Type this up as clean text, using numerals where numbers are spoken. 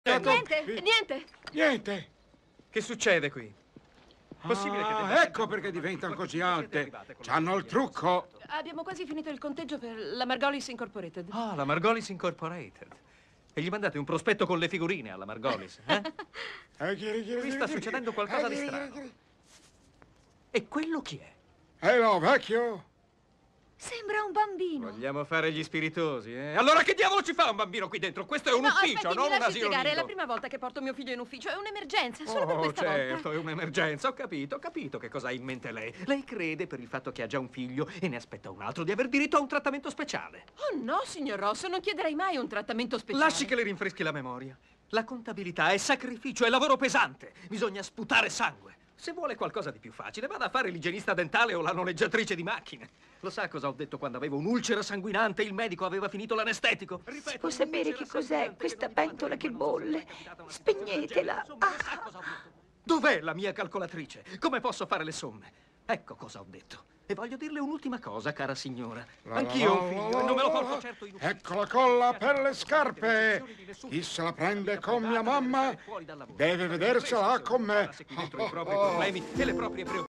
Niente. Niente. Che succede qui? Possibile che ecco perché diventano così alte. C'hanno il trucco. Abbiamo quasi finito il conteggio per la Margolis Incorporated. Ah, la Margolis Incorporated. E gli mandate un prospetto con le figurine alla Margolis, eh? Qui sta succedendo qualcosa di strano. E quello chi è? No, vecchio. Sembra un bambino. Vogliamo fare gli spiritosi, eh? Allora che diavolo ci fa un bambino qui dentro? Questo è un ufficio, aspetti, non un mi lasci asilo spiegare. È nido. la prima volta che porto mio figlio in ufficio. È un'emergenza, solo per Oh, questa certo, volta. è un'emergenza. Ho capito che cosa ha in mente lei. Lei crede, per il fatto che ha già un figlio e ne aspetta un altro, di aver diritto a un trattamento speciale. Oh no, signor Ross, non chiederei mai un trattamento speciale. Lasci che le rinfreschi la memoria. La contabilità è sacrificio, è lavoro pesante. Bisogna sputare sangue. Se vuole qualcosa di più facile, vada a fare l'igienista dentale o la noleggiatrice di macchine. Lo sa cosa ho detto quando avevo un'ulcera sanguinante e il medico aveva finito l'anestetico? Si può sapere che cos'è questa pentola che bolle? Spegnetela. Dov'è la mia calcolatrice? Come posso fare le somme? Ecco cosa ho detto. E voglio dirle un'ultima cosa, cara signora. Anch'io ho un figlio e non me lo porto certo in ufficio. Ecco la colla per le scarpe. Chi se la prende con mia mamma deve vedersela con me. Dentro i propri problemi e le proprie preoccupazioni.